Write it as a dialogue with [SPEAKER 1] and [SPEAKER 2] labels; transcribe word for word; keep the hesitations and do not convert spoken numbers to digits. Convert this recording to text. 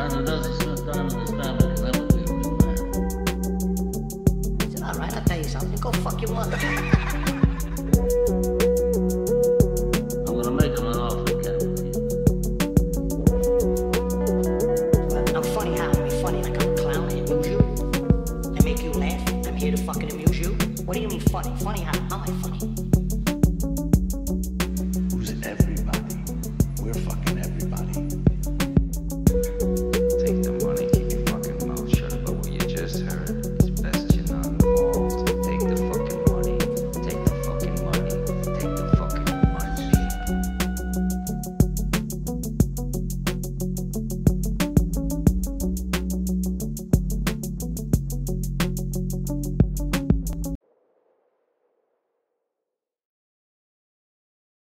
[SPEAKER 1] man who doesn't sit down in his family can never be a real man.
[SPEAKER 2] I said, all right, I'll tell you something. Go fuck your mother.
[SPEAKER 1] I'm gonna make him an offer again.
[SPEAKER 2] I'm funny how? I'm funny like I'm a clown and amuse you? I make you laugh? I'm here to fucking amuse you? What do you mean funny? Funny how? How am I